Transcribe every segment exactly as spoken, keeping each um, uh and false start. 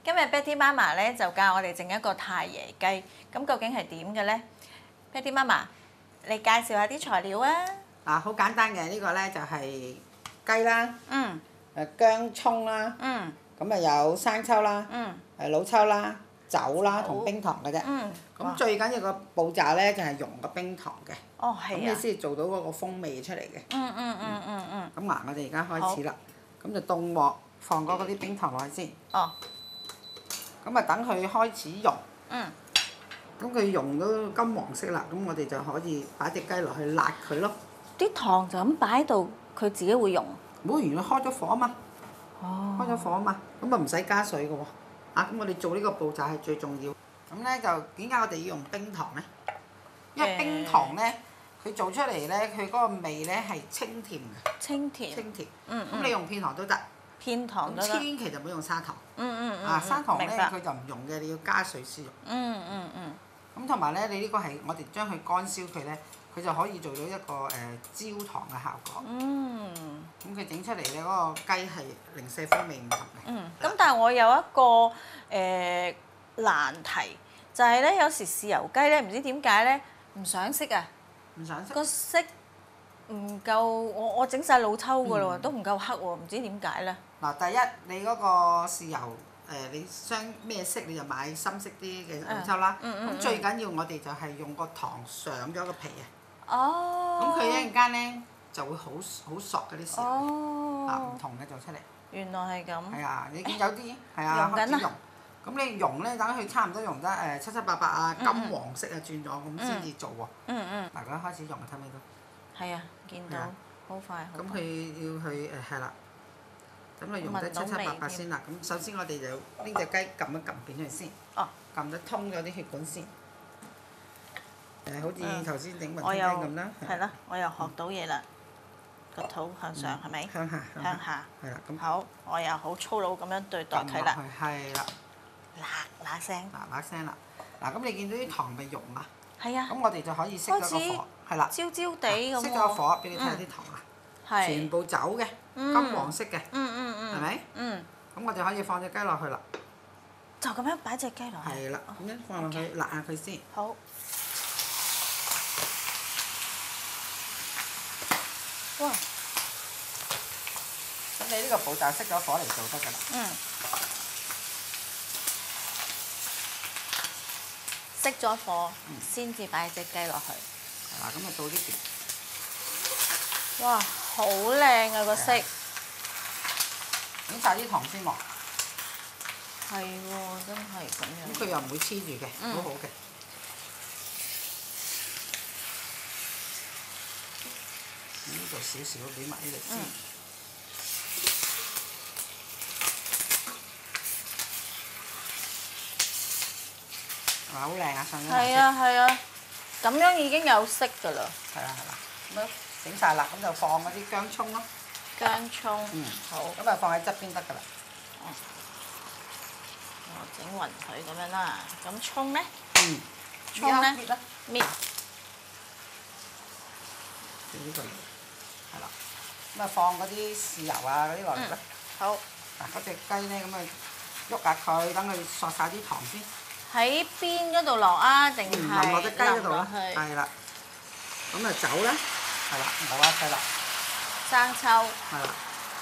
今日 Betty 媽媽咧就教我哋整一個太爺雞，咁究竟係點嘅咧 ？Betty 媽媽，你介紹下啲材料啊！ 嗱，好簡單嘅呢個咧就係雞啦， 嗯誒薑葱啦， 嗯咁啊有生抽啦， 嗯誒老抽啦、酒啦酒同冰糖嘅啫。 嗯， 咁最緊要個步驟咧就係溶個冰糖嘅， 哦係啊， 咁你先至做到嗰個風味出嚟嘅。 嗯嗯嗯嗯嗯， 咁嗱，我哋而家開始啦，咁就凍鑊放嗰嗰啲冰糖落去先。 哦， 咁啊等佢開始溶。 嗯， 咁佢溶到金黃色啦，咁我哋就可以擺隻雞落去辣佢咯。 啲糖就咁擺喺度，佢自己會溶。 唔好原來開咗火啊嘛， 哦， 開咗火啊嘛，咁啊唔使加水嘅喎。啊，咁我哋做呢個步驟係最重要。咁咧就點解我哋要用冰糖咧？因為冰糖咧，佢做出嚟咧，佢嗰個味咧係清甜嘅。 清甜。 清甜。 嗯咁你用片糖都得。 片糖都得。 咁千祈就唔好用砂糖。 嗯嗯嗯。 啊，砂糖咧明白佢就唔溶嘅，你要加水先溶。 嗯嗯嗯。 咁同埋咧，你呢個係我哋將佢乾燒佢咧，佢就可以做到一個誒、呃、焦糖嘅效果。 嗯。 咁佢整出嚟咧，嗰個雞係零舍風味唔同嘅。 嗯。咁但係我有一個誒、呃、難題，就係、是、咧有時豉油雞咧唔知點解咧唔想色啊， 唔想食。 個色唔夠，我我整晒老抽㗎咯喎， 嗯都唔夠黑喎，唔知點解咧？ 嗱，第一你嗰個豉油誒、呃，你想咩色你就買深色啲嘅老抽啦。咁、 嗯嗯嗯最緊要我哋就係用個糖上咗個皮啊。 哦。 咁佢一陣間咧就會好好索嗰啲豉油。 哦。 啊，唔同嘅做出嚟。 原來係咁。 係啊，你見有啲係啊溶緊啊開始溶。咁你溶咧，等佢差唔多溶得誒七七八八啊，金黃色啊轉咗咁先至做喎。 嗯嗯。 嗱，佢開始溶啊，睇唔睇到？ 係啊，見到係啊， 好快好咁快。 佢要去誒係啦，咁佢溶得七七八八先啦。咁首先我哋就拎隻雞撳一撳扁佢先， 哦。 撳得通咗啲血管先。誒，好似頭先整雲我又吞雞咁啦。 係啦，我又學到嘢啦。個肚向上係咪？ 向下。 向下。 係啦，咁好，我又好粗魯咁樣對待撳落佢啦， 去，係啦， 嗱嗱聲。 嗱嗱聲啦。嗱，咁你見到啲糖未溶啊？ 係啊。 咁我哋就可以熄咗個火，係啦。 焦焦地咁喎。 熄咗個火，俾你睇下啲糖啊， 係。 全部走嘅， 嗯金黃色嘅， 嗯嗯嗯。 係咪？ 嗯。 咁我哋可以放隻雞落去啦。 就咁樣擺隻雞落去。 係啦，咁樣放落去辣下佢先。 好。哇！ 咁你呢個步驟熄咗火嚟做得㗎啦。 嗯。熄咗火，先至擺隻雞落去。 嗱，咁啊到呢邊。 哇！好靚啊個色。 整晒啲糖先喎。 係喎，真係咁樣。 咁佢又唔會黐住嘅，好好嘅。呢度少少俾埋呢度先。係咪好靚啊？上咗顏色。 係啊係啊，咁樣已經有色㗎啦。 係啦係啦，咁樣整晒啦，咁就放嗰啲薑葱咯。 薑葱。 嗯。 好。 咁啊放喺側邊得㗎啦。 我整勻佢咁樣啦，咁葱咧？ 嗯。 葱咧？ 搣啦。 搣。 呢個係啦，咁啊放嗰啲豉油啊嗰啲落嚟啦。 好。 嗱，嗰隻雞咧咁啊喐下佢，等佢索晒啲糖先。 喺邊嗰度落啊？定嗯， 係淋落隻雞嗰度啦。 淋落去係啦。咁啊酒咧，係啦，冇啊，係啦。 生抽。 係啦。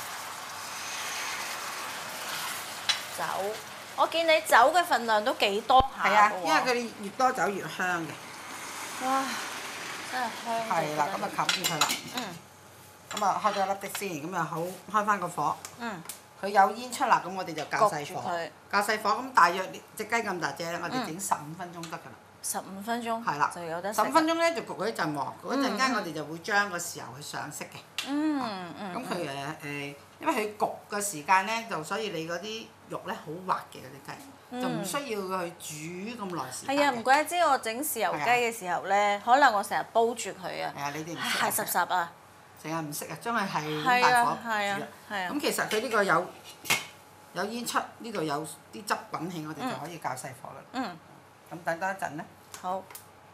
酒，我見你酒嘅份量都幾多下係啊， 㗎喎因為佢哋越多酒越香嘅。 哇！真係香到係啦， 不得了咁啊冚住佢啦。 嗯。 咁啊開咗粒的先，咁啊好開翻個火。 嗯。 佢有煙出啦，咁我哋就較細火焗住佢。 較細火，咁大約隻雞咁大隻咧，我哋整十五分鐘得㗎啦。 十五分鐘。 係啦。 就有得食。 十五分鐘咧就焗佢一陣喎，焗一陣間嗯我哋就會將個豉油去上色嘅。 嗯嗯。 咁佢誒誒，因為佢焗嘅時間咧，就所以你嗰啲肉咧好滑嘅嗰啲雞，就唔需要去煮咁耐時間。 係啊，唔怪得知我整豉油雞嘅時候咧，可能我成日煲住佢啊。 係啊，你哋唔識。 係濕濕啊！ 成日唔識啊，將佢係係咁大火啊係啊煮啦。 係啊。 咁其實佢呢個有有煙出，呢度有啲汁滾起，我哋就可以較細火啦。 嗯。 咁等多一陣咧。 好。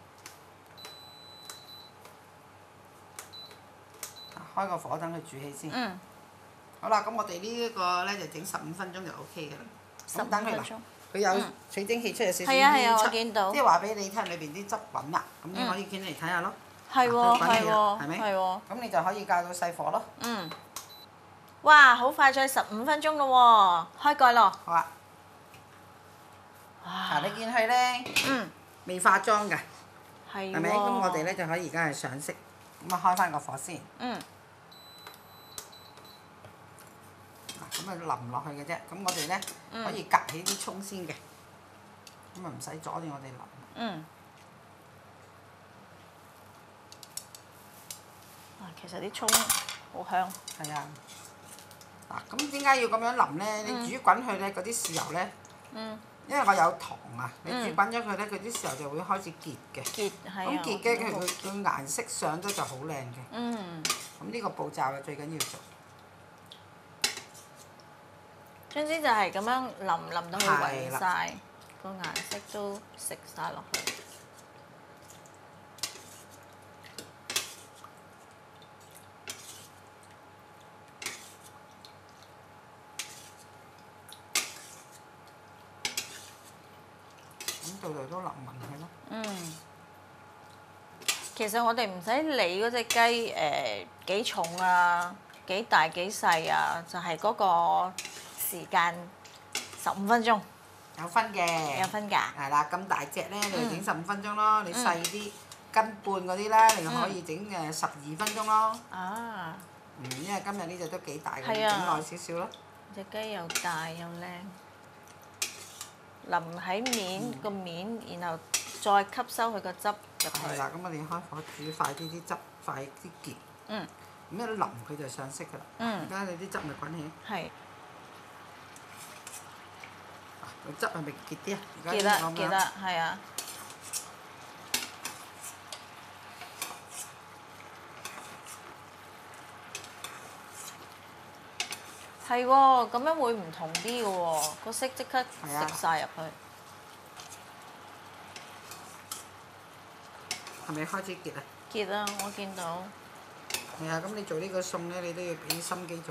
開個火等佢煮起先。 嗯。 好啦，咁我哋呢一個咧就整十五分鐘就 O K 嘅啦。 十五咁等佢嗱分鐘。 佢有嗯水蒸氣出嚟少少係啊係啊煙出我見到即係話俾你聽裏邊啲汁滾啦，咁你可以見嚟睇下咯。 係喎係嗱佢滾起啦喎係咪？ 係喎。 咁你就可以校到細火咯。 嗯。哇！好快再十五分鐘咯喎，開蓋咯。 好啊。嗱，你見佢咧嗯。 未化妝㗎， 係係咪？咁我哋咧就可以而家係上色，咁啊開翻個火先。 嗯。 嗱，咁啊淋落去嘅啫。咁我哋咧嗯可以夾起啲葱先嘅，咁啊唔使阻住我哋淋。 嗯。啊，其實啲葱好香。 係啊。嗱，咁點解要咁樣淋咧？你煮滾佢咧，嗰啲豉油咧， 嗯。 因為我有糖啊，你嗯煮滾咗佢咧，佢啲豉油就會開始結嘅。 結係啊。 咁結嘅佢佢佢顏色上咗就好靚嘅。 嗯。 咁呢個步驟啊最緊要做。 總之就係咁樣淋淋到佢係啦勻晒，個顏色都食晒落去。 咁度度都淋勻佢咯。 嗯。其實我哋唔使理嗰只雞誒幾重啊，幾大幾細啊，就係、嗰個時間十五分鐘。 有分嘅。 有分㗎。 係啦，咁大隻咧，你就整十五分鐘咯；你細啲斤半嗰啲咧，你可以整誒十二分鐘咯。 啊！ 嗯，因為今日呢只都幾大嘅， 係啊整耐少少咯。 只雞又大又靚，淋喺面個面，然後再吸收佢個汁入去。 係啦，咁我哋開火煮快啲啲汁，快啲結。 嗯。 咁一淋佢就上色㗎啦。 嗯而家你啲汁咪滾起。 係。 個汁係咪結啲啊？而記得家啱啱記得，係啊。係喎，咁樣會唔同啲嘅喎，個色即刻食晒入去。 係咪開始結啊？ 結啊！我見到。 係啊，咁你做呢個餸咧，你都要俾心機做。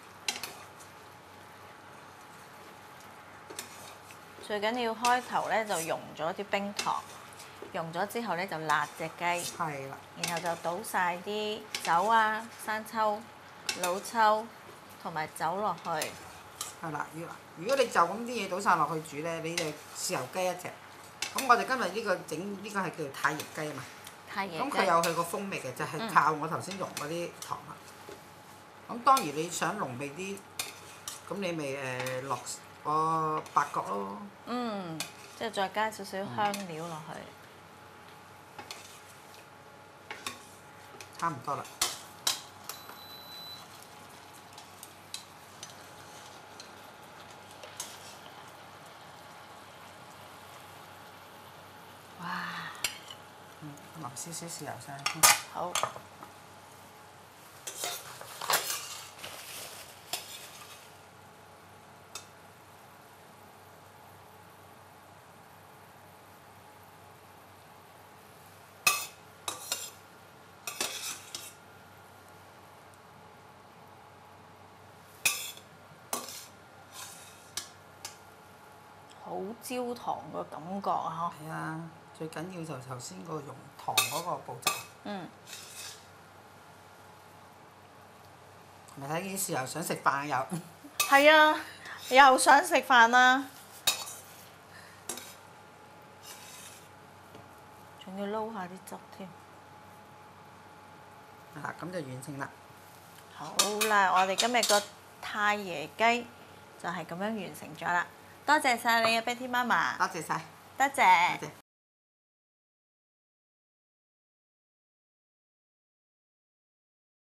最緊要開頭咧就溶咗啲冰糖，溶咗之後咧就辣隻雞。 係啦。 然後就倒晒啲酒啊、生抽、老抽同埋酒落去。 係啦，如如果你就咁啲嘢倒晒落去煮咧，你就豉油雞一隻。咁我哋今日呢個整呢個係叫做太液雞啊嘛。 太液雞。 咁佢有佢個風味嘅，就係、是、靠我頭先溶嗰啲糖啦。咁、嗯、當然你想濃味啲，咁你咪誒落個八角咯。 嗯，即係再加少少香料落去。 差唔多啦。 哇！ 嗯，淋少少豉油上去先。 好。好焦糖個感覺啊！ 係啊，最緊要就頭先個溶糖嗰個步驟。 嗯。 咪睇見豉油想食飯又。 係啊，又想食飯啦！仲要撈下啲汁添。 嗱，咁就完成啦。 好啦，我哋今日個太爺雞就係咁樣完成咗啦。多謝晒你啊，Betty 媽媽。 多謝晒。 多謝。 多謝。